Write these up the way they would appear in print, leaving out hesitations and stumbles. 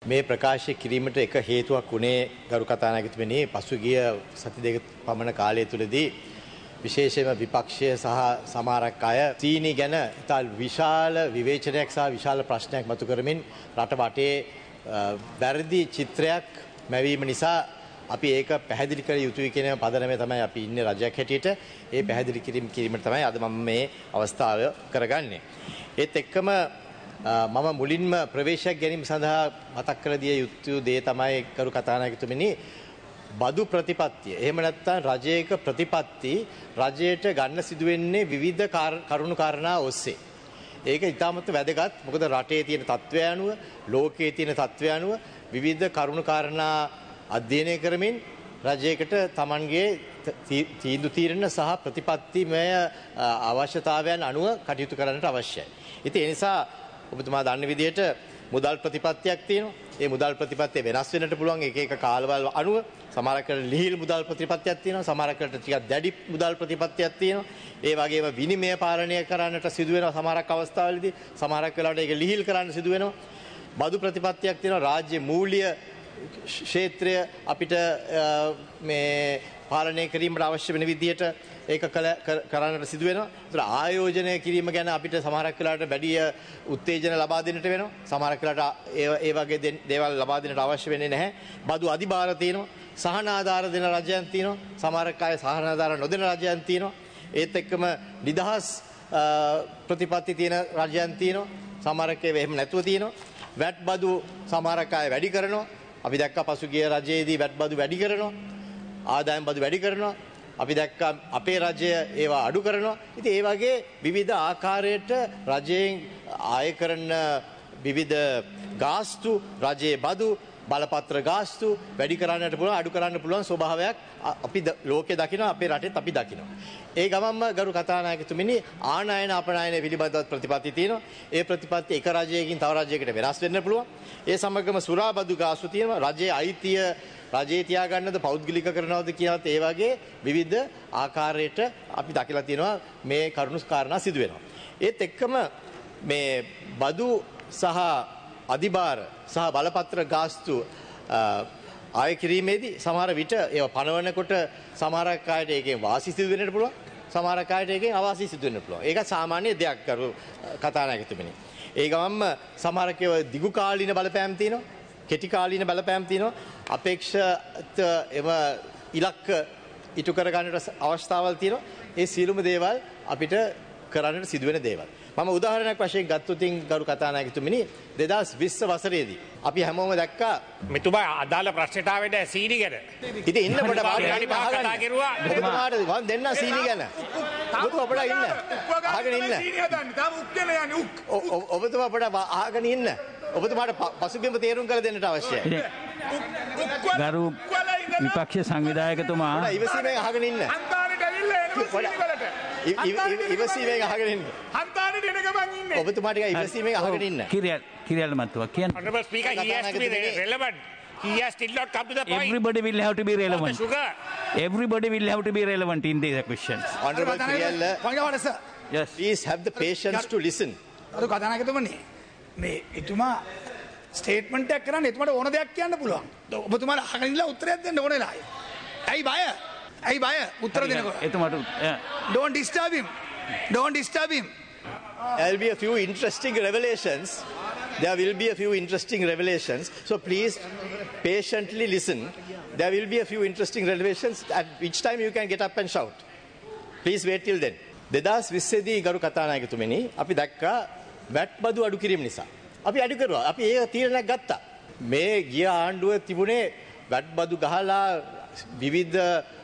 මේ ප්‍රකාශය කිරීමට එක හේතුවක් වුණේ ගරු කතානායකතුමනි පසුගිය සති දෙක පමණ කාලය තුලදී විශේෂයෙන්ම විපක්ෂය සහ සමහරක් අය සීනි ගැන ඉතා විශාල විවේචනයක් සහ විශාල ප්‍රශ්නයක් මතු කරමින් රට වටේ වැරදි චිත්‍රයක් මැවීම නිසා අපි ඒක පැහැදිලි කර යුතුයි කියන පදනමේ තමයි අපි ඉන්නේ රජයක් හැටියට. ඒ පැහැදිලි කිරීමට තමයි අද මම මේ අවස්ථාව කරගන්නේ. ඒත් එක්කම මම මුලින්ම ප්‍රවේශයක් ගැනීම සඳහා මතක් කර දිය යුතු දේ තමයි කරු කතානායකතුමනි බදු ප්‍රතිපත්තිය. එහෙම නැත්නම් රජයක ප්‍රතිපත්ති රජයට ගන්න සිදුවෙන්නේ විවිධ කරුණු කාරණා ඔස්සේ. ඒක ඉතාමත් වැදගත්. මොකද රටේ තියෙන තත්ත්වය අනුව, ලෝකයේ තියෙන තත්ත්වය අනුව විවිධ කරුණු කාරණා අධ්‍යයනය කරමින් රජයකට Tamanගේ තීන්දුව తీරන සහ ප්‍රතිපත්තිමය අවශ්‍යතාවයන් අනුව කටයුතු කරන්නට අවශ්‍යයි. ඉතින් ඒ නිසා ඔබතුමා දන්න විදිහට මුදල් ප්‍රතිපත්තියක් තියෙනවා. ඒ මුදල් ප්‍රතිපත්තිය වෙනස් වෙන්නට පුළුවන් එක එක කාලවල අනුව. සමහරකට ලිහිල් මුදල් ප්‍රතිපත්තියක් තියෙනවා. සමහරකට ටිකක් දැඩි මුදල් ප්‍රතිපත්තියක් තියෙනවා. ඒ වගේම විනිමය පාලනය කරන්නට සිදු වෙනවා සමහරක් අවස්ථාවලදී. සමහරක් වෙලාවට ඒක ලිහිල් කරන්න සිදු වෙනවා. බදු ප්‍රතිපත්තියක් තියෙනවා. රාජ්‍ය මූල්‍ය ක්ෂේත්‍රය අපිට මේ පාලනය කිරීමට අවශ්‍ය වෙන විදිහට ඒක කරන්නට සිදු වෙනවා. ඒතර ආයෝජනය කිරීම ගැන අපිට සමහරක් වෙලාවට වැඩි උත්තේජන ලබා දෙන්නට වෙනවා. සමහරක් වෙලාවට ඒ වගේ දේවල් ලබා දෙන්නට අවශ්‍ය වෙන්නේ නැහැ. බදු අධිභාර තියෙනවා. සහන ආධාර දෙන රජයන් තියෙනවා. සමහරක් අය සහන ආධාර නොදෙන රජයන් තියෙනවා. ඒත් එක්කම නිදහස් ප්‍රතිපත්ති තියෙන රජයන් තියෙනවා. සමහරක් ඒවා එහෙම නැතුව තියෙනවා. වැට් බදු සමහරක් අය වැඩි කරනවා. අපි දැක්කා පසුගිය රජයේදී වැට් බදු වැඩි කරනවා. ආදායම් බදු වැඩි කරනවා. අපි දැක්කා අපේ රජය ඒවා අඩු කරනවා. ඉතින් ඒ වගේ විවිධ ආකාරයට රජයෙන් ආය කරන විවිධ ගාස්තු, රජයේ බදු, බලපත්‍ර ගාස්තු වැඩි කරන්නට පුළුවන්, අඩු කරන්න පුළුවන් ස්වභාවයක් අපි ලෝකේ දකිනවා, අපේ රටෙත් අපි දකිනවා. ඒ ගමන්ම ගරු කතානායකතුමනි ආනයන අපනයන පිළිබඳව ප්‍රතිපත්ති තියෙනවා. ඒ ප්‍රතිපත්ති එක රජයකින් තව රජයකට වෙනස් වෙන්න පුළුවන්. ඒ සමගම සුරාබදු ගාස්තු තියෙනවා. රජයේ අයිතිය රජයේ තියාගන්නද පෞද්ගලික කරනවද කියලාත් ඒ වගේ විවිධ ආකාරයට අපි දකිලා තියෙනවා මේ කරුණු කාරණා සිදු වෙනවා. ඒත් එක්කම මේ බදු සහ අධිභාර සහ බලපත්‍ර ගාස්තු ආය කිරීමේදී සමහර විට ඒව පනවනකොට සමහරක් අයට ඒකෙන් වාසි සිදු වෙන්නට පුළුවන්. සමහරක් අයට ඒකෙන් අවාසි සිදු වෙන්නට පුළුවන්. ඒක සාමාන්‍ය දෙයක් කරු කතානායකතුමනි. ඒ ගමන්ම සමහරක ඒවා දිගු කාලීන බලපෑම් තියෙනවා. කෙටි කාලීන බලපෑම් තියෙනවා. අපේක්ෂිත එම ඉලක්ක ඉටු කර ගන්නට අවස්ථාවල් තියෙනවා. ඒ සියලුම දේවල් අපිට කරන්නට සිදුවෙන දේවල්. මම උදාහරණයක් වශයෙන් ගත්තොතින් ගරු කතානායකතුමනි 2020 වසරේදී අපි හැමෝම දැක්කා මෙතුමා අදාළ ප්‍රශ්නට ආවෙද සීනි ගැන. ඉතින් ඉන්න කොට වාඩි පහක් කතා කරුවා. ඔබතුමාට මම දෙන්න සීනි ගැන. ඔබතුමා අපිට ඉන්න. අහගෙන ඉන්න. සීනි හදන්න. තාම උක් කියන යන්නේ උක්. ඔබතුමා අපිට අහගෙන ඉන්න. ඔබතුමාට පසුබිම තේරුම් කරලා දෙන්නට අවශ්‍යයි. ගරු විපක්ෂ සංවිධායකතුමා ඉවසීමෙන් අහගෙන ඉන්න. හන්තානෙට ඇවිල්ලා එනවා සීනි වලට. ඉවසීමෙන් අහගෙන ඉන්න. හන්තානෙට එන ගමන් ඉන්නේ. ඔබතුමා ටික ඉවසීමෙන් අහගෙන ඉන්න. කිරියල් මතුවා කියන්න. Honorable Speaker, he has to be relevant. He has still not come to the point. Everybody will have to be relevant. Sugar. Everybody will have to be relevant in these questions. Honorable Kiriyalla, point of order, sir. Yes. please have the patience to listen. අර කතානායකතුමනි මේ එතුමා statement එකක් කරන්න එතුමාට ඕන දෙයක් කියන්න පුළුවන්. ඔබතුමාලා අහගෙන ඉඳලා උත්තරයක් දෙන්න ඕනේ ලායි. ඇයි බය? ඇයි බය? උත්තර දෙනකොට. එතුමාට Don't disturb him. Don't disturb him. There will be a few interesting revelations. There will be a few interesting revelations. So please patiently listen. There will be a few interesting revelations at which time you can get up and shout. Please wait till then. 2020 දී ගරු කතානායකතුමනි අපි දැක්කා VAT බදු අඩු කිරීම නිසා. අපි අඩු කරුවා. අපි ඒක තීරණයක් ගත්තා. මේ ගිය ආණ්ඩුව තිබුණේ වැට් බදු ගහලා විවිධ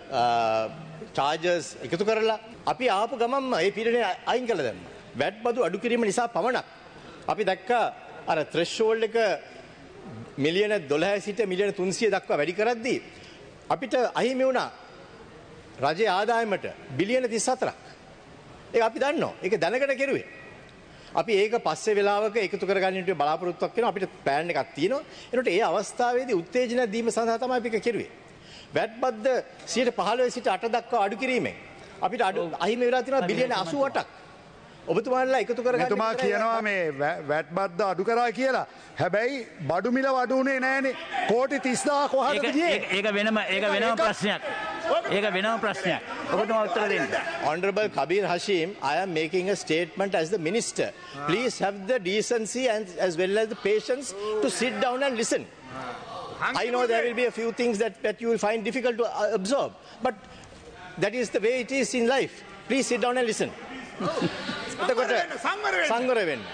charges එකතු කරලා අපි ආපු ගමන්ම ඒ පීඩනය අයින් කළා දැම්මා. වැට් බදු අඩු කිරීම නිසා පමණක් අපි දැක්කා අර threshold එක මිලියන 12 සිට මිලියන 300 දක්වා වැඩි කරද්දී අපිට අහිමි වුණා රජයේ ආදායමට බිලියන 34ක්. ඒක අපි දන්නවා. ඒක දැනකට කෙරුවේ. අපි ඒක පස්සේ වෙලාවක එකතු කරගන්නට බලාපොරොත්තුවක් වෙනවා. අපිට ප්ලෑන් එකක් තියෙනවා. ඒනට ඒ අවස්ථාවේදී උත්තේජනයක් දීම සඳහා තමයි අපි ඒක කෙරුවේ. වැට් බද්ද 15% සිට 8 දක්වා අඩු කිරීමෙන් අපිට අහිමි වෙලා තියෙනවා බිලියන 88ක්. ඔබතුමාලා එකතු කරගන්න එතුමා කියනවා මේ වැට් බද්ද අඩු කරා කියලා. හැබැයි බඩු මිල වඩු උනේ නෑනේ. කෝටි 30000 කොහටද ගියේ? ඒක වෙනම ප්‍රශ්නයක්. ඒක වෙනම ප්‍රශ්නයක්. ඔබතුමා උත්තර දෙන්න. Honorable Kabir Hashim, I am making a statement as the minister. Please have the decency and as well as the patience to sit down and listen. I know there will be a few things that you will find difficult to absorb, but that is the way it is in life. Please sit down and listen. සංවර වෙන්න.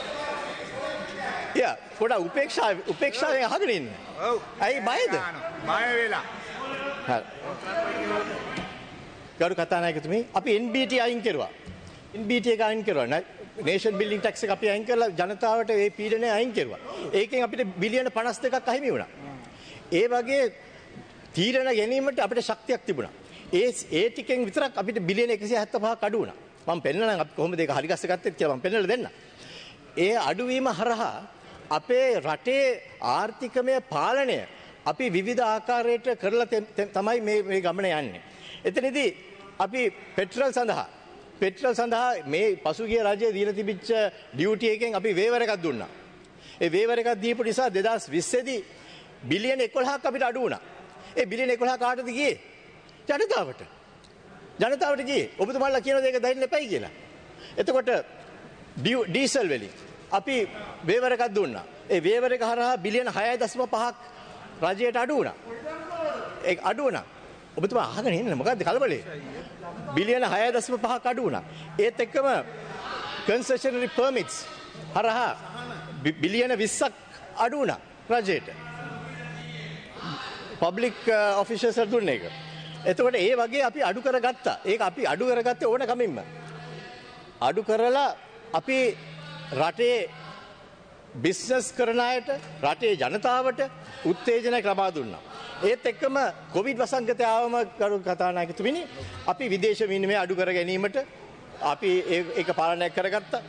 යා පොඩ උපේක්ෂාවෙන් අහගෙන ඉන්න. ඇයි බයද? බය වෙලා. හරි. ගරු කතානායකතුමී අපි NBT අයින් කරුවා. NBT එක අයින් කරුවා. නේෂන් බිල්ඩින් ටැක්ස් එක අපි අයින් කරලා ජනතාවට මේ පීඩනය අයින් කරුවා. ඒකෙන් අපිට බිලියන 52ක් අහිමි වුණා. ඒ වගේ තීරණ ගැනීමට අපිට ශක්තියක් තිබුණා. ඒ ටිකෙන් විතරක් අපිට බිලියන 175ක් අඩු වුණා. මම පෙන්නනම් අපි කොහොමද ඒක හරි ගස්ස ගත්තේ කියලා මම පෙන්නලා දෙන්න. ඒ අඩුවීම හරහා අපේ රටේ ආර්ථිකමය පාලනය අපි විවිධ ආකාරයට කරලා තමයි මේ ගමන යන්නේ. එතනදී අපි පෙට්‍රල් සඳහා මේ පසුගිය රජයේ දීලා තිබිච්ච ඩියුටි එකෙන් අපි වේවර එකක් දුන්නා. ඒ වේවර එකක් දීපු නිසා 2020 දී බිලියන 11ක් අපිට අඩු වුණා. ඒ බිලියන 11 කාටද ගියේ? ජනතාවට ගියේ. ඔබතුමාලා කියනවා ඒක දෙන්න එපයි කියලා. එතකොට ඩීසල් වලින් අපි වේවර එකක් දුන්නා. ඒ වේවර එක හරහා බිලියන 6.5ක් රජයට අඩු වුණා. ඒක අඩු වුණා. ඔබතුමා අහගෙන ඉන්න මොකද්ද කලබලේ? බිලියන 6.5ක් අඩු වුණා. ඒත් එක්කම කන්සෙෂනරි පර්මිට්ස් හරහා බිලියන 20ක් අඩු වුණා රජයට. පබ්ලික් ඔෆිෂල්ස් දුන්නේ ඒක. එතකොට ඒ වගේ අපි අඩු කරගත්තා. ඒක අපි අඩු කරගත්තේ ඕන කමින්ම. අඩු කරලා අපි රටේ බිස්නස් කරන අයට, රටේ ජනතාවට උත්තේජනයක් ලබා දුන්නා. ඒත් එක්කම කොවිඩ් වසංගතය ආවම කරු කතානායකතුමිනි අපි විදේශ විනිමය අඩු කර ගැනීමට අපි ඒක පාලනය කරගත්තා.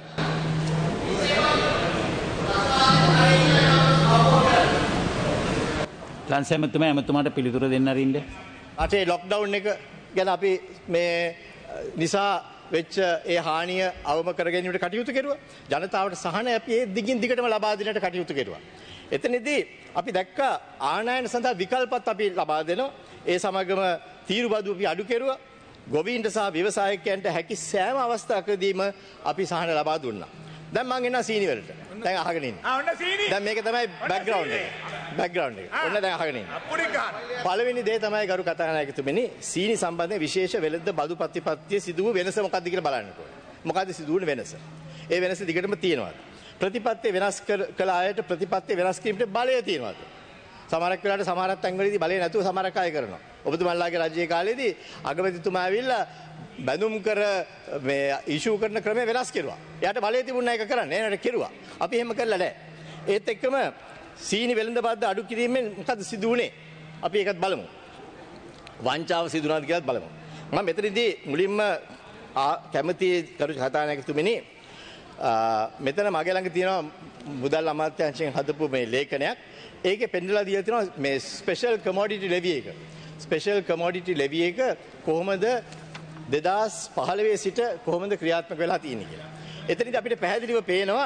ලංසෙ ඇමතුමාට පිළිතුර දෙන්න අරින්න. රටේ ලොක්ඩවුන් එක ගැන අපි මේ නිසා වෙච්ච ඒ හානිය අවම කර ගැනීමට කටයුතු කෙරුවා. ජනතාවට සහනය අපි ඒ දිගින් දිගටම ලබා දෙන්නට කටයුතු කෙරුවා. එතනදී අපි දැක්කා ආනයන සඳහා විකල්පත් අපි ලබා දෙනවා. ඒ සමගම තීරුබදු අපි අඩු කෙරුවා. ගොවීන්ට සහ ව්‍යවසායකයන්ට හැකි සෑම අවස්ථාවකදීම අපි සහන ලබා දුන්නා. දැන් මං එනවා සීනි වලට. දැන් අහගෙන ඉන්න. ඔන්න සීනි. දැන් මේක තමයි බෑග්ග්‍රවුන්ඩ් එක. බෑග්ග්‍රවුන්ඩ් එක. ඔන්න දැන් අහගෙන ඉන්න. පළවෙනි දේ තමයි ගරු කතානායකතුමනි සීනි සම්බන්ධයෙන් විශේෂ වෙළඳ බදු ප්‍රතිපත්තිය සිදු වූ වෙනස මොකක්ද කියලා බලන්නකෝ. මොකද්ද සිදු වුණ වෙනස? ඒ වෙනස දිගටම තියෙනවා. ප්‍රතිපත්තිය වෙනස් කළ අයට ප්‍රතිපත්තිය වෙනස් කිරීමට බලය තියෙනවාද? සමහරක් වෙලාවට සමහරක් තැන්වලදී බලය නැතුව සමහරක් අය කරනවා. ඔබතුමාලාගේ රජයේ කාලේදී අගමැතිතුමා ඇවිල්ලා බැඳුම් කර මේ ඉෂුව කරන ක්‍රමය වෙනස් කෙරුවා. එයාට බලය තිබුණා ඒක කරන්න. එයාට කෙරුවා. අපි එහෙම කරලා නැහැ. ඒත් එක්කම සීනි වෙළඳ බද්ද අඩු කිරීමෙන් මොකද සිදු වුනේ? අපි ඒකත් බලමු. වංචාව සිදු වුණාද කියලාත් බලමු. මම මෙතනදී මුලින්ම කැමති කරු කතානායකතුමනි මෙතන මගේ ළඟ තියෙනවා මුදල් අමාත්‍යාංශයෙන් හදපු මේ ලේඛනයක්. ඒකේ පෙන්නලා දීලා තියෙනවා මේ ස්පෙෂල් කමෝඩිටි ලෙවි එක. ස්පෙෂල් කමෝඩිටි ලෙවි එක කොහොමද 2015 සිට කොහොමද ක්‍රියාත්මක වෙලා තියෙන්නේ කියලා. එතනදී අපිට පැහැදිලිව පේනවා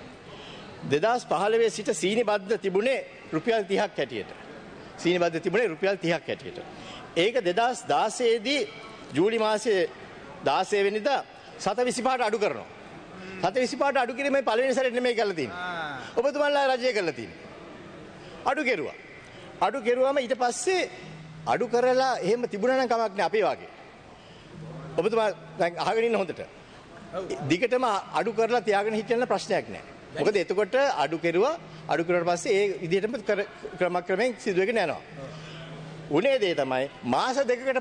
2015 සිට සීනි බද්ද තිබුණේ රුපියල් 30ක් හැටියට. සීනි බද්ද තිබුණේ රුපියල් 30ක් හැටියට. ඒක 2016 දී ජූලි මාසයේ 16 වෙනිදා 7.25ට අඩු කරනවා. 7.25ට අඩු කිරීමේ පළවෙනි සැරේ නෙමෙයි කරලා තියෙන්නේ. ඔබතුමාලා රජය කරලා තියෙන්නේ. අඩු කෙරුවා. අඩු කෙරුවම ඊට පස්සේ අඩු කරලා එහෙම තිබුණා නම් කමක් නෑ අපේ වාගේ. ඔබතුමා දැන් අහගෙන ඉන්න හොඳට. දිගටම අඩු කරලා තියාගෙන හිටියන ප්‍රශ්නයක් නෑ. මොකද එතකොට අඩු කෙරුවා අඩු කරුවාට පස්සේ ඒ විදිහටම ක්‍රමක්‍රමයෙන් සිදුවගෙන යනවා. උනේ දේ තමයි මාස දෙකකට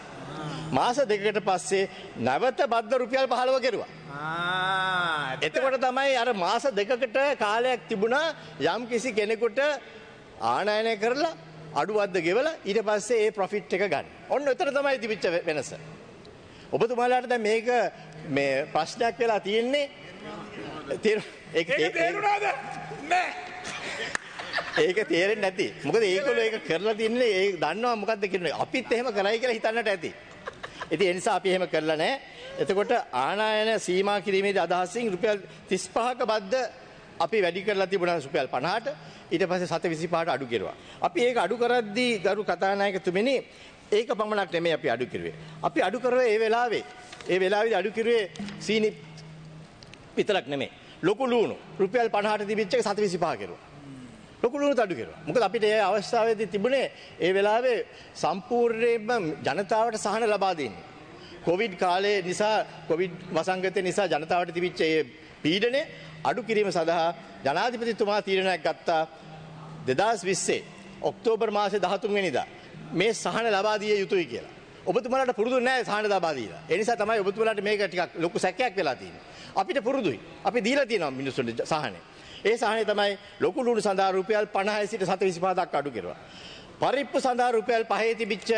පස්සේ නැවත බද්ද රුපියල් 15 කෙරුවා. එතකොට තමයි අර මාස දෙකකට කාලයක් තිබුණා යම් කිසි කෙනෙකුට ආනයනය කරලා අඩු බද්ද ගෙවලා ඊට පස්සේ ඒ ප්‍රොෆිට් එක ගන්න. ඔන්න එතන තමයි තිබිච්ච වෙනස. ඔබතුමාලාට දැන් මේක මේ ප්‍රශ්නයක් වෙලා තියෙන්නේ ඒක තේරුණාද? නෑ. ඒක තේරෙන්නේ නැති. මොකද ඒගොල්ලෝ ඒක කරලා තින්නේ ඒ දන්නවා මොකද්ද කියන්නේ. අපිත් එහෙම කරයි කියලා හිතන්නට ඇති. ඉතින් ඒ නිසා අපි එහෙම කරලා නැහැ. එතකොට ආනායන සීමා කිරීමේදී අදහසින් රුපියල් 35ක බද්ද අපි වැඩි කරලා තිබුණා රුපියල් 50ට. ඊට පස්සේ 725ට අඩු කෙරුවා. අපි ඒක අඩු කරද්දී ගරු කතානායකතුමනි ඒක පමණක් නෙමෙයි අපි අඩු කරුවේ. අපි අඩු කරුවේ ඒ වෙලාවේදී අඩු කරුවේ සීනි විතරක් නෙමෙයි. ලොකු ලුණු රුපියල් 50ට තිබිච්ච එක 725 කෙරුවා. ලොකු ලුණුත් අඩු කෙරුවා. මොකද අපිට ඒ අවස්ථාවේදී තිබුණේ ඒ වෙලාවේ සම්පූර්ණයෙන්ම ජනතාවට සහන ලබා දෙන්නේ. කොවිඩ් කාලේ නිසා කොවිඩ් වසංගතය නිසා ජනතාවට තිබිච්ච ඒ පීඩනය අඩු කිරීම සඳහා ජනාධිපතිතුමා තීරණයක් ගත්තා 2020 ඔක්තෝබර් මාසේ 13 වෙනිදා මේ සහන ලබා දිය යුතුයි කියලා. ඔබතුමාලාට පුරුදු නැහැ සහන ලබා දීලා. ඒ නිසා තමයි ඔබතුමාලාට මේක ටිකක් ලොකු සැකයක් වෙලා තියෙන්නේ. අපිට පුරුදුයි. අපි දීලා තියෙනවා මිනිස්සුන්ට සහනේ. ඒ සහනේ තමයි ලොකු ලුණු සඳහා රුපියල් 50 සිට 725 දක්වා අඩු කෙරුවා. පරිප්පු සඳහා රුපියල් 5 තිබිච්ච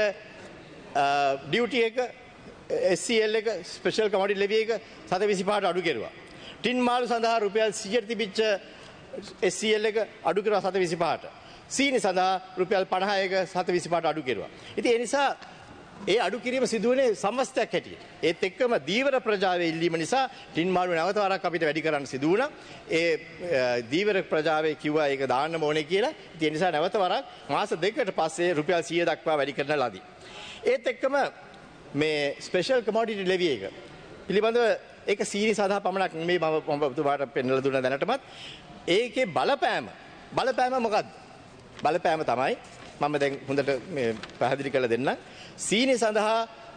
ඩියුටි එක SCL එක ස්පෙෂල් කමොඩිටි ලෙවි එක 725ට අඩු කෙරුවා. ටින් මාළු සඳහා රුපියල් 100ට තිබිච්ච SCL එක අඩු කෙරුවා 725ට. සීනි සඳහා රුපියල් 50ක 725ට අඩු කෙරුවා. ඉතින් ඒ නිසා ඒ අඩු කිරීම සිදුවනේ සමස්තයක් හැටියට. ඒත් එක්කම දීවර ප්‍රජාවේ ඉල්ලීම නිසා ටින් මාළු නැවත වරක් අපිට වැඩි කරන්න සිදු වුණා. ඒ දීවර ප්‍රජාවේ කිව්වා ඒක දාන්න ඕනේ කියලා. ඉතින් ඒ නිසා නැවත වරක් මාස දෙකකට පස්සේ රුපියල් 100 දක්වා වැඩි කරන ලදී. ඒත් එක්කම මේ ස්පෙෂල් කමොඩිටි ලෙවි එක පිළිබඳව ඒක සීනි සඳහා පමණක් නෙමෙයි මම ඔබතුමාට පෙන්වලා දුන්න දැනටමත් ඒකේ බලපෑම මොකද්ද? බලපෑම තමයි මම දැන් හොඳට මේ පැහැදිලි කරලා දෙන්නම්. සීනි සඳහා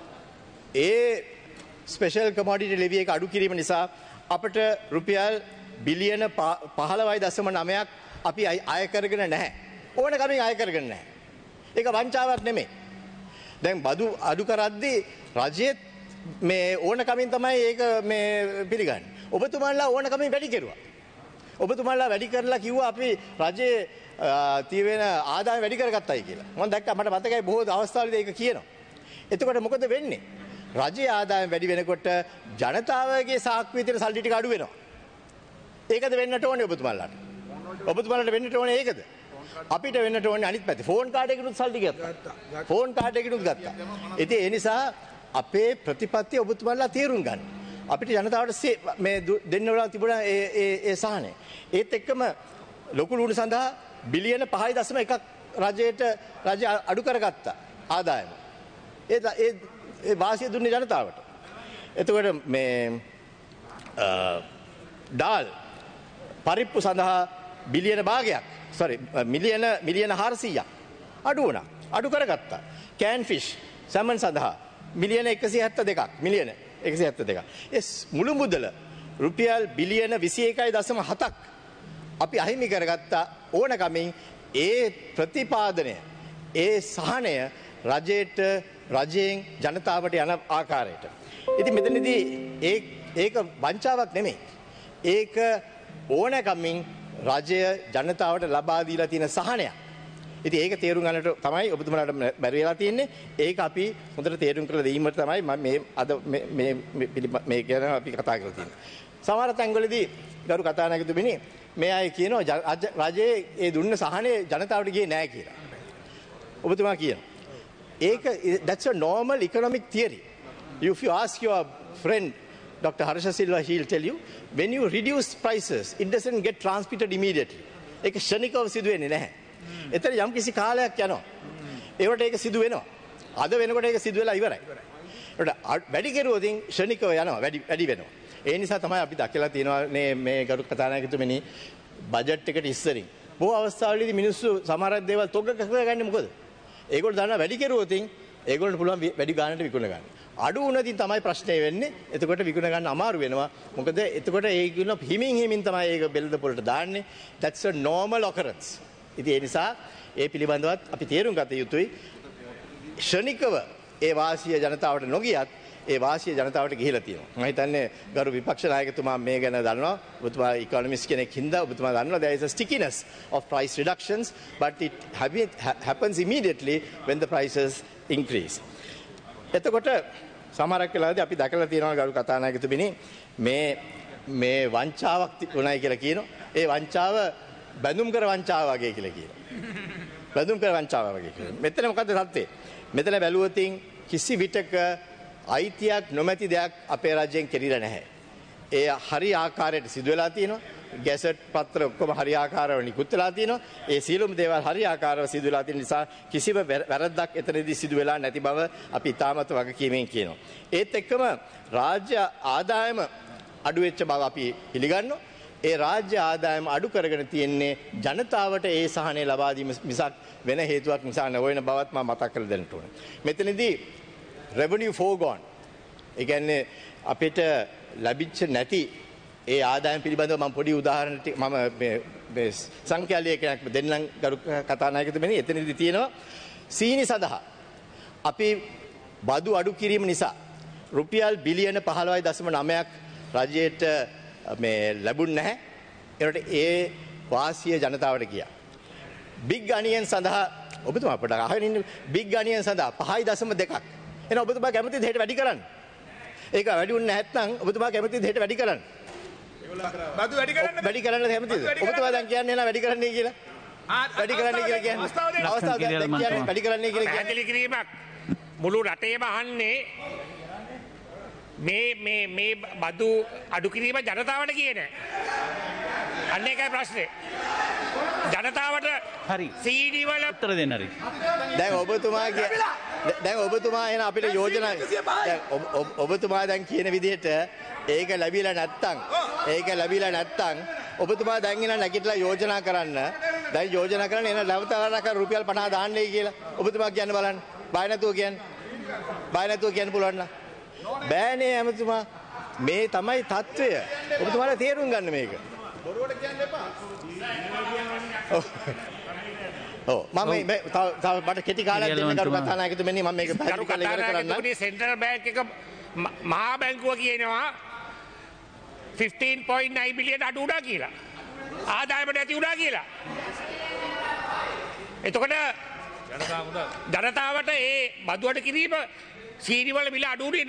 ඒ ස්පෙෂල් කමොඩිටි ලෙවි එක අඩු කිරීම නිසා අපිට රුපියල් බිලියන 15.9ක් අපි අය කරගෙන නැහැ. ඕන කමින් අය කරගෙන නැහැ. ඒක වංචාවක් නෙමෙයි. දැන් බදු අඩු කරද්දී රජයේ මේ ඕන කමින් තමයි ඒක මේ පිළිගන්නේ. ඔබතුමාලා ඕන කමින් වැඩි කෙරුවා. ඔබතුමාලා වැඩි කරලා කිව්වා අපි රජයේ තියෙන ආදායම වැඩි කරගත්තයි කියලා. මම දැක්කා මට මතකයි බොහෝ අවස්ථාවලදී ඒක කියනවා. එතකොට මොකද වෙන්නේ? රජයේ ආදායම වැඩි වෙනකොට ජනතාවගේ සාක්කුවේ තියෙන සල්ලි ටික අඩු වෙනවා. ඒකද වෙන්නට ඕනේ ඔබතුමාලාට. ඔබතුමාලාට වෙන්නට ඕනේ ඒකද? අපිට වෙන්නට ඕනේ අනිත් පැත්තේ. ෆෝන් කාඩ් එකකිනුත් සල්ලි ගත්තා. ෆෝන් කාඩ් එකකිනුත් ගත්තා. ඉතින් ඒ නිසා අපේ ප්‍රතිපත්තිය ඔබතුමාලා තේරුම් ගන්න. අපිට ජනතාවට මේ දෙන්න වෙලා තිබුණා ඒ සහනය. ඒත් එක්කම ලොකු ලුණු සඳහා බිලියන 5.1ක් රජය අඩු කරගත්තා ආදායම. ඒ වාසිය දුන්නේ ජනතාවට. එතකොට මේ ඩාල් පරිප්පු සඳහා බිලියන භාගයක් මිලියන 400ක් අඩු වුණා. අඩු කරගත්තා. කෑන් ෆිෂ් සැමන් සඳහා මිලියන 172ක් මිලියන 172ක්. ඒ මුළු මුදල රුපියල් බිලියන 21.7ක් අපි අහිමි කරගත්තා ඕනකමින් ඒ ප්‍රතිපාදනය ඒ සහනය රජයෙන් ජනතාවට යන ආකාරයට. ඉතින් මෙතනදී ඒක වංචාවක් නෙමෙයි. ඒක ඕනකමින් රජය ජනතාවට ලබා දීලා තියෙන සහනයක්. ඉතින් ඒක තේරුම් ගන්නට තමයි ඔබතුමාලාට බැරි වෙලා තියෙන්නේ. ඒක අපි හොඳට තේරුම් කරලා දීමට තමයි මම මේ අද මේ ගැන අපි කතා කරලා තියෙන්නේ. සමහර තැන්වලදී ගරු කතානායකතුමනි මේ අය කියනවා රජයේ ඒ දුන්න සහනේ ජනතාවට ගියේ නැහැ කියලා. ඔබතුමා කියනවා. ඒක that's a normal economic theory. If you ask your friend Dr. Harsha Silva, he'll tell you when you reduce prices it doesn't get transmitted immediately. ඒක ශනිකව සිදු වෙන්නේ නැහැ. එතන යම් කිසි කාලයක් යනවා. ඒකට ඒක සිදු වෙනවා. අද වෙනකොට ඒක සිදු වෙලා ඉවරයි. ඒකට වැඩි කෙරුවොත් ශනිකව යනවා වැඩි වෙනවා. ඒ නිසා තමයි අපි දැකලා තියෙනවා මේ ගරු කතානායකතුමනි බජට් එකට ඉස්සරින් බොහෝ අවස්ථාවලදී මිනිස්සු සමහර දේවල් තොග ගන්නේ මොකද? ඒගොල්ලෝ දන්නා වැඩි කෙරුවොත් ඒගොල්ලන්ට පුළුවන් වැඩි ගානට විකුණ ගන්න. අඩු වුණොතින් තමයි ප්‍රශ්නේ වෙන්නේ. එතකොට විකුණ ගන්න අමාරු වෙනවා. මොකද එතකොට ඒගොල්ලෝ හිමින් තමයි ඒක බෙල්ද පොළට දාන්නේ. That's a normal occurrence. ඉතින් ඒ නිසා ඒ පිළිබඳවත් අපි තේරුම් ගත යුතුයි. ශනිකව ඒ වාසිය ජනතාවට නොගියත් ඒ වාසිය ජනතාවට ගිහිලා තියෙනවා. මම හිතන්නේ ගරු විපක්ෂ නායකතුමා මේ ගැන දන්නවා. ඔබතුමා ඉකොනොමිස්ට් කෙනෙක් හින්දා ඔබතුමා දන්නවා there is a stickiness of price reductions but it happens immediately when the prices increase. එතකොට සමහරක් වෙලාවදී අපි දැකලා තියෙනවා ගරු කතානායකතුමිනි මේ වංචාවක් තිබුණයි කියලා කියනවා. ඒ වංචාව බැඳුම් කර වංචාව වගේ කියලා කියනවා. බැඳුම් කර වංචාව වගේ කියලා. මෙතන මොකද්ද සත්‍යය? මෙතන බැලුවොත් කිසි විටක අයිතියක් නොමැති දෙයක් අපේ රජයෙන් කෙරිලා නැහැ. ඒ හරි ආකාරයට සිදු වෙලා තියෙනවා. ගැසට් පත්‍ර ඔක්කොම හරි ආකාරව නිකුත් වෙලා තියෙනවා. ඒ සියලුම දේවල් හරි ආකාරව සිදු වෙලා තියෙන නිසා කිසිම වැරද්දක් එතනදී සිදු වෙලා නැති බව අපි ඉතාමත් වගකීමෙන් කියනවා. ඒත් එක්කම රාජ්‍ය ආදායම අඩු වෙච්ච බව අපි පිළිගන්නවා. ඒ රාජ්‍ය ආදායම අඩු කරගෙන තියෙන්නේ ජනතාවට ඒ සහනය ලබා දීම මිසක් වෙන හේතුවක් නිසා නොවන බවත් මම මතක් කරලා දෙන්න ඕනේ. මෙතනදී revenue foregone ඒ කියන්නේ අපිට ලැබිච්ච නැති ඒ ආදායම් පිළිබඳව මම පොඩි උදාහරණ මම මේ සංඛ්‍යාලයකයක් දෙන්නම් ගරු කතානායකතුමනි. එතනදී තියෙනවා සීනි සඳහා අපි බදු අඩු කිරීම නිසා රුපියල් බිලියන 15.9ක් රජයට මේ ලැබුණ නැහැ. ඒකට ඒ වාසිය ජනතාවට ගියා. බිග් අනියන් සඳහා ඔබතුමා අපට අහගෙන ඉන්න බිග් අනියන් සඳහා 5.2ක්. එහෙනම් ඔබතුමා කැමතිද හෙට වැඩි කරන්න? ඒක වැඩි වුණ නැත්නම් ඔබතුමා කැමතිද හෙට වැඩි කරන්න? බදු වැඩි කරන්න වැඩි කරන්න කැමතිද? ඔබතුමා දැන් කියන්නේ නෑ වැඩි කරන්නයි කියලා. වැඩි කරන්නයි කියලා කියන්නේ. අවස්ථාව දැන් කියන්නේ වැඩි කරන්නයි කියලා කියන්නේ. පැහැදිලි කිරීමක් මුළු රටේම අහන්නේ මේ බදු අඩු කිරීම ජනතාවට කියන. අන්න ඒකයි ප්‍රශ්නේ. ජනතාවට හරි සීනි වල උත්තර දෙන්න හරි. දැන් ඔබතුමා එන අපිට යෝජනා ඔබතුමා දැන් කියන විදිහට ඒක ලැබිලා නැත්තම් ඔබතුමා දැන් එන නැගිටලා යෝජනා කරන්න දැන් යෝජනා කරන්න එන ලවතරක රුපියල් 50 දාන්නයි කියලා ඔබතුමා කියන්න බලන්න. බය නැතුව කියන්න පුළුවන් නේද? බෑනේ ඇමතුමා. මේ තමයි තත්ත්වය. ඔබතුමාලා තේරුම් ගන්න මේක. බොරුවට කියන්න එපා. ඔව් මම තව මට කෙටි කාලයක් දෙන්න කරු කතානායකතුමනි මම මේක පැහැදිලි කරලා ඉවර කරන්න. සෙන්ට්‍රල් බැංක් එක මහා බැංකුව කියනවා 15.9 බිලියන අඩු වුණා කියලා. ආදායම නැති වුණා කියලා. එතකොට ජනතාවට ඒ බදු අඩු කිරීම සීනි වල මිල අඩු වුණේ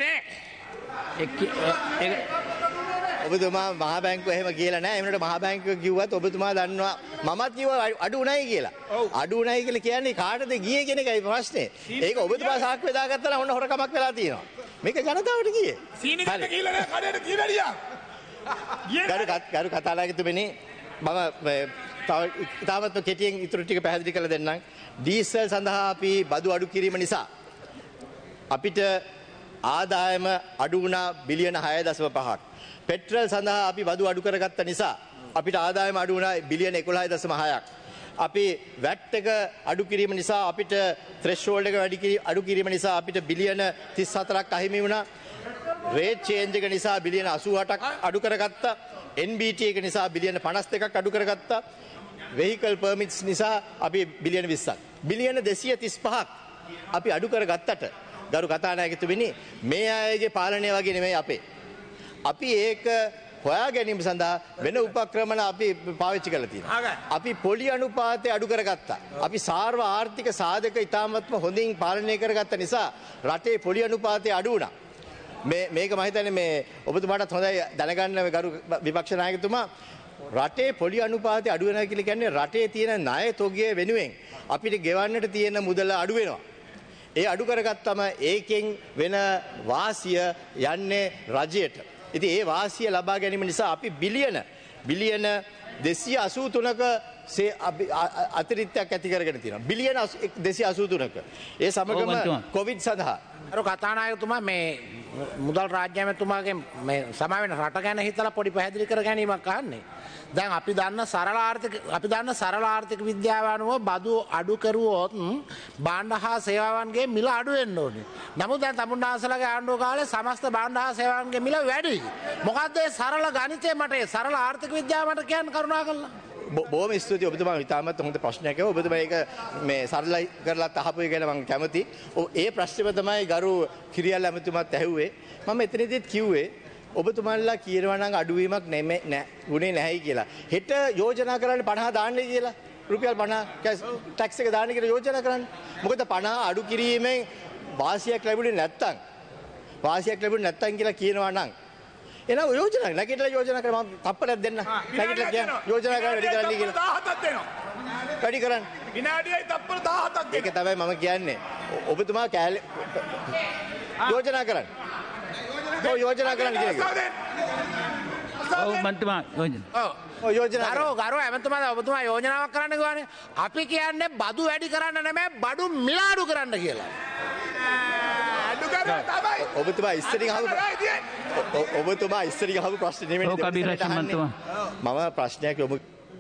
නැහැ. ඔබතුමා මහා බැංකුව එහෙම කියලා නැහැ. එමුණට මහා බැංකුව කිව්වත් ඔබතුමා දන්නවා මමත් කිව්වා අඩු උණයි කියලා. අඩු උණයි කියලා කියන්නේ කාටද ගියේ කියන එකයි ප්‍රශ්නේ. ඒක ඔබතුමා සාක්කුවේ දාගත්තා නම් ඔන්න හොරකමක් වෙලා තියෙනවා. මේක ජනතාවට ගියේ. සීනි ගන්න කියලා නෑ කඩේට කියලා ගියා. ගරු කතානායකතුමනි මම තව ඉතාමත් කෙටියෙන් ඉතුරු ටික පැහැදිලි කරලා දෙන්නම්. ඩීසල් සඳහා අපි බදු අඩු කිරීම නිසා අපිට ආදායම අඩු වුණා බිලියන 6.5ක්. පෙට්‍රල් සඳහා අපි බදු අඩු කරගත්ත නිසා අපිට ආදායම අඩු වුණා බිලියන 11.6ක්. අපි වැට් එක අඩු කිරීම නිසා අපිට threshold එක අඩු කිරීම නිසා අපිට බිලියන 34ක් අහිමි වුණා. රේට් චේන්ජ් එක නිසා බිලියන 88ක් අඩු කරගත්තා. NBT එක නිසා බිලියන 52ක් අඩු කරගත්තා. vehicle permits නිසා අපි බිලියන 20ක්. බිලියන 235ක් අපි අඩු කරගත්තට ගරු කතානායකතුමනි මේ අයගේ පාලනය වගේ නෙමෙයි අපේ. අපි ඒක හොයා ගැනීම සඳහා වෙන උපක්‍රමන අපි පාවිච්චි කරලා තියෙනවා. අපි පොලි අනුපාතය අඩු කරගත්තා. අපි සාර්ව ආර්ථික සාධක ඉතාමත්ම හොඳින් පාලනය කරගත්ත නිසා රටේ පොලි අනුපාතය අඩු වුණා. මේක මම හිතන්නේ මේ ඔබතුමාටත් හොඳයි දැනගන්න ගරු විපක්ෂ නායකතුමා රටේ පොලි අනුපාතය අඩු වෙනවා කියලා කියන්නේ රටේ තියෙන ණය තොගය වෙනුවෙන් අපිට ගෙවන්නට තියෙන මුදල අඩු වෙනවා. ඒ අඩු කරගත්තම ඒකෙන් වෙන වාසිය යන්නේ රජයට. ඉතින් ඒ වාසිය ලබා ගැනීම නිසා අපි බිලියන 283ක අතිරික්තයක් ඇති කරගෙන තියෙනවා. බිලියන 283ක. ඒ සමගම කොවිඩ් සඳහා අර කතානායකතුමා මේ මුදල් රාජ්‍ය ඇමතුමාගේ මේ සමාවෙන රට ගැන හිතලා පොඩි පැහැදිලි කර ගැනීමක් අහන්නේ. දැන් අපි දන්න සරල ආර්ථික විද්‍යාව අනුව බදු අඩු කරුවොත් භාණ්ඩ හා සේවාවන්ගේ මිල අඩු වෙන්න ඕනේ. නමුත් දැන් තමුන්නාන්සලාගේ ආණ්ඩුව කාලේ සමස්ත භාණ්ඩ හා සේවාවන්ගේ මිල වැඩි. මොකද්ද ඒ සරල ගණිතය මට ඒ සරල ආර්ථික විද්‍යාව මට කියන්න කරුණාකරලා. බොහොම ස්තුතියි ඔබතුමා ඉතාමත් හොඳ ප්‍රශ්නයක් අහුවා. ඔබතුමා ඒක මේ සරලයි කරලා තහපු එක ගැන මම කැමතියි. ඒ ප්‍රශ්නේම තමයි ගරු කිරියල් ඇමතුමාත් ඇහුවේ. මම එතනදිත් කිව්වේ ඔබතුමාලා කියනවා නම් අඩුවීමක් වුණේ නැහැයි කියලා. හෙට යෝජනා කරන්නේ 50 දාන්නයි කියලා. රුපියල් 50 ටැක්ස් එක දාන්න කියලා යෝජනා කරන්නේ. මොකද 50 අඩු කිරීමෙන් වාසියක් ලැබුණේ නැත්තම් කියලා කියනවා නම් එනවා යෝජනා නැගිටලා යෝජනා කරා මම තප්පරයක් දෙන්න. නැගිටලා කියන යෝජනා කරලා වැඩි කරන්න කියලා. 17ක් දෙනවා. වැඩි කරන්න. විනාඩියයි තප්පර 17ක් දෙනවා. ඒක තමයි මම කියන්නේ. ඔබතුමා යෝජනා කරන්න. ඔව් යෝජනා කරන්න කියලා. ඔව් මන්තුමා ඔව් යෝජනා ගරු ඇමතුමාද ඔබතුමා යෝජනාවක් කරන්න ගවනේ අපි කියන්නේ බදු වැඩි කරන්න නෙමෙයි බඩු මිල අඩු කරන්න කියලා. ඔබතුමා ඉස්සරින් අහපු ප්‍රශ්නේ නෙමෙයි ඔව් කබීර් හෂිම් මන්තුමා මම ප්‍රශ්නයක් යොමු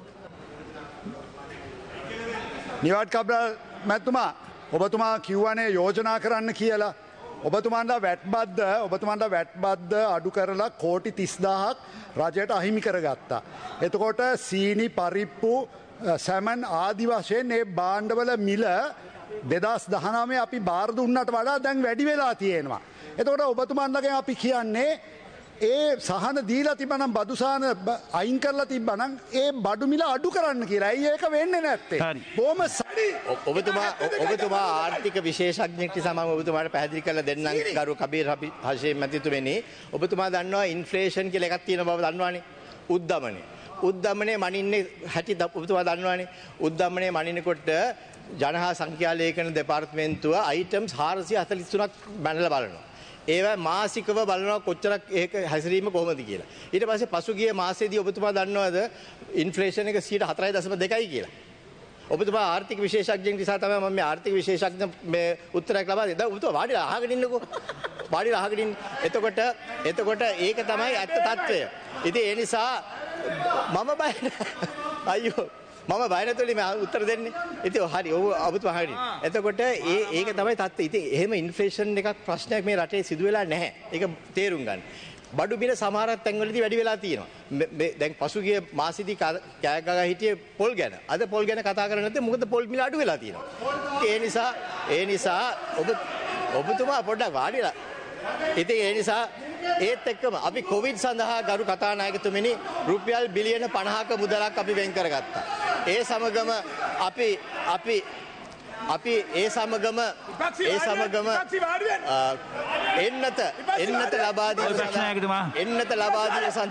නිවාඩ් කබ්‍රල් මැත්තුමා ඔබතුමා කිව්වනේ යෝජනා කරන්න කියලා. ඔබතුමාන්ලා වැට්බද්ද අඩු කරලා කෝටි 30,000ක් රජයට අහිමි කරගත්තා. එතකොට සීනි පරිප්පු සැමන් ආදි වශයෙන් ඒ භාණ්ඩවල මිල 2019 අපි බාර දුන්නට වඩා දැන් වැඩි වෙලා තියෙනවා. එතකොට ඔබතුමාන්ලගෙන් අපි කියන්නේ ඒ සහන දීලා තිබනම් බදු සහන අයින් කරලා තිබ්බනම් ඒ බඩු මිල අඩු කරන්න කියලා. ඇයි ඒක වෙන්නේ නැත්තේ? බොහොම සරි. ඔබතුමා ආර්ථික විශේෂඥයෙක් නිසා මම ඔබතුමාට පැහැදිලි කරලා දෙන්නම් ගරු කබීර් හෂීම් මැතිතුමනි. ඔබතුමා දන්නවා ඉන්ෆ්ලේෂන් කියලා එකක් තියෙන බව දන්නවනේ. උද්දමනේ මනින්නේ හැටි ඔබතුමා දන්නවනේ. උද්දමනේ මනිනකොට ජනහා සංඛ්‍යා ලේඛන දෙපාර්තමේන්තුව අයිටම්ස් 443ක් බැලලා බලනවා. ඒවා මාසිකව බලනවා කොච්චරක් ඒක හැසිරීම කොහොමද කියලා. ඊට පස්සේ පසුගිය මාසෙදී ඔබතුමා දන්නවද ඉන්ෆ්ලේෂන් එක 4.2යි කියලා. ඔබතුමා ආර්ථික විශේෂඥයෙක් නිසා තමයි මම මේ ආර්ථික විශේෂඥ මේ උත්තරයක් ලබා දෙන්නේ. දැන් ඔබතුමා වාඩිලා අහගෙන ඉන්නකෝ. වාඩිලා අහගෙන ඉන්න. එතකොට ඒක තමයි ඇත්ත తත්වය. ඉතින් ඒ නිසා මම බය අයියෝ මම බය නැතුවලි මම උත්තර දෙන්නේ. ඉතින් හරි ඔබතුමා හරි. එතකොට ඒක තමයි තත්ත්වය. ඉතින් එහෙම ඉන්ෆ්ලේෂන් එකක් ප්‍රශ්නයක් මේ රටේ සිදු වෙලා නැහැ. ඒක තේරුම් ගන්න. බඩු මිල සමහරක් තැන්වලදී වැඩි වෙලා තියෙනවා. දැන් පසුගිය මාසෙදී කෑ ගගා හිටියේ පොල් ගැන. අද පොල් ගැන කතා කරන්නේ නැත්නම් මොකද පොල් මිල අඩු වෙලා තියෙනවා. ඒ නිසා ඔබතුමා පොඩ්ඩක් වාඩිලා. ඉතින් ඒ නිසා ඒත් එක්කම අපි කොවිඩ් සඳහා ගරු කතානායකතුමනි රුපියල් බිලියන 50ක මුදලක් අපි වෙන් කරගත්තා. ඒ සමගම අපි ඒ සමගම එන්නත ලබා දීම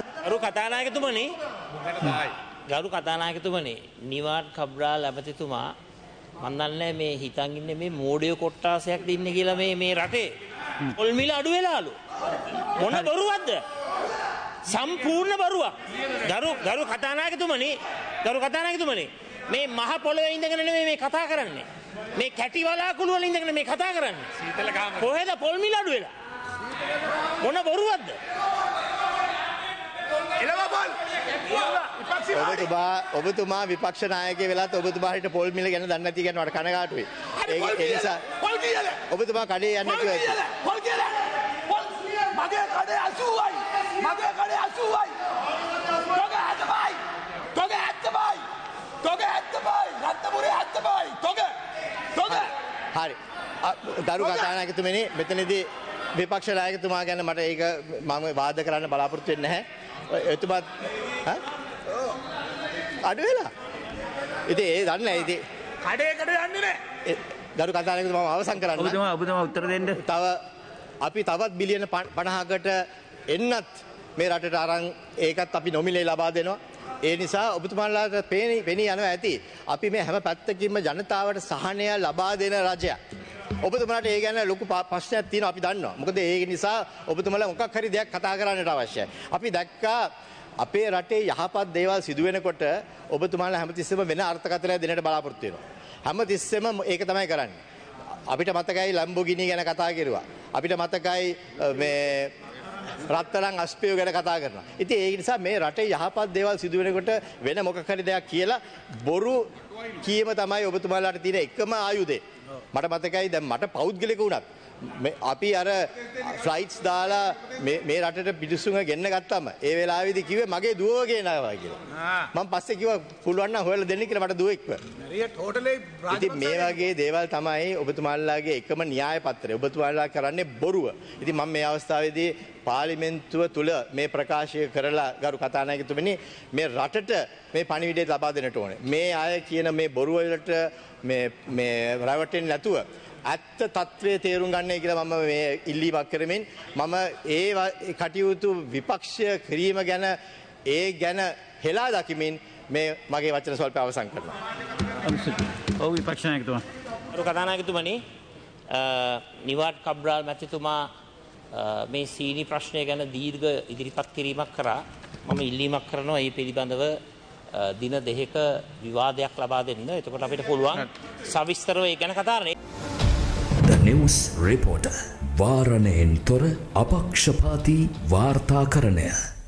ගරු කතානායකතුමනි නිවාඩ් කබ්‍රාල් ඇමතිතුමා මන් දන්නේ මේ හිතන් ඉන්නේ මේ මෝඩියෝ කොට්ටාසයක් දින්නේ කියලා මේ රටේ පොල් මිල අඩු වෙලාලු මොන බරුවක්ද සම්පූර්ණ බරුවක් ගරු කතානායකතුමනි මේ මහ පොළොවේ ඉඳගෙන නෙමෙයි මේ කතා කරන්නේ මේ කැටි වලාකුළු වල ඉඳගෙන මේ කතා කරන්නේ කොහෙද පොල් මිල අඩු වෙලා මොන බරුවක්ද ඔබතුමා විපක්ෂ නායකයෙක් වෙලාත් ඔබතුමාට පොල් මිල ගැන දන්නේ නැති කියන මට කනගාටුයි. ඒ නිසා ඔබතුමා කඩේ යන්නේ නැතුව ඇති. මගේ කඩේ 80යි. මගේ කඩේ 80යි. තොග 70යි. රත්නපුරේ 70යි. තොග. හරි. දරු කතානායකතුමනි මෙතනදී විපක්ෂ නායකතුමා ගැන මට ඒක මම වාද කරන්න බලාපොරොත්තු වෙන්නේ නැහැ. එතුමා අඩු වෙලා. ඉතින් ඒ දන්නේ නැහැ. ඉතින් කඩේකට යන්නේ නැහැ. දරු කතානායකතුමා මම අවසන් කරන්න. ඔබතුමා උත්තර දෙන්න. අපි තවත් බිලියන 50කට එන්නත් මේ රටට අරන් ඒකත් අපි නොමිලේ ලබා දෙනවා. ඒ නිසා ඔබතුමාලාට පෙනී යනවා ඇති. අපි මේ හැම පැත්තකින්ම ජනතාවට සහනය ලබා දෙන රජයක්. ඔබතුමාට ඒ ගැන ලොකු ප්‍රශ්නයක් තියෙනවා අපි දන්නවා. මොකද ඒ නිසා ඔබතුමාලා මොකක් හරි දෙයක් කතා කරන්නට අවශ්‍යයි. අපි දැක්කා අපේ රටේ යහපත් දේවල් සිදු වෙනකොට ඔබතුමාලා හැමතිස්සෙම වෙන අර්ථකථනයක් දෙන්නට බලාපොරොත්තු වෙනවා. හැමතිස්සෙම ඒක තමයි කරන්නේ. අපිට මතකයි ලැම්බෝගිනි ගැන කතා කරුවා. අපිට මතකයි මේ රත්තරන් අස්පියෝ ගැන කතා කරනවා. ඉතින් ඒ නිසා මේ රටේ යහපත් දේවල් සිදු වෙනකොට වෙන මොකක් හරි දෙයක් කියලා බොරු කීම තමයි ඔබතුමාලාට තියෙන එකම ආයුධය. මට මතකයි දැන් මට පෞද්ගලික වුණත් අපි අර ෆ්ලයිට්ස් දාලා මේ රටට පිටිසුඟ ගෙන්න ගත්තම ඒ වෙලාවේදී කිව්වේ මගේ දුවව ගෙනාවා කියලා. මම පස්සේ කිව්වා පුළුවන් නම් හොයලා දෙන්න කියලා මට දුවෙක්ව. ඉතින් මේ වගේ දේවල් තමයි ඔබතුමාලාගේ එකම න්‍යාය පත්‍රය. ඔබතුමාලා කරන්නේ බොරුව. ඉතින් මම මේ අවස්ථාවේදී පාර්ලිමේන්තුව තුල මේ ප්‍රකාශය කරලා ගරු කතානායකතුමනි මේ රටට මේ පණිවිඩය ලබා දෙන්නට ඕනේ. මේ අය කියන මේ බොරුව වලට මේ රැවටෙන්නේ නැතුව ඇත්ත තත්ත්වයේ තේරුම් ගන්නයි කියලා මම මේ ඉල්ලීමක් කරමින් මම ඒ කටයුතු විපක්ෂය කිරීම ගැන හෙලා දකිමින් මේ මගේ වචන ස්වල්ප අවසන් කරනවා. ඔව් විපක්ෂ නායකතුමා. කතානායකතුමනි නිවාඩ් කබ්‍රාල් මැතිතුමා මේ සීනි ප්‍රශ්නය ගැන දීර්ඝ ඉදිරිපත් කිරීමක් කරා. මම ඉල්ලීමක් කරනවා මේ පිළිබඳව දින දෙකක විවාදයක් ලබා දෙන්න. එතකොට අපිට පුළුවන් සවිස්තරව ඒ ගැන කතා කරන්න. The News Reporter වාරණයෙන් තොර අපක්ෂපාතී වාර්තාකරණය.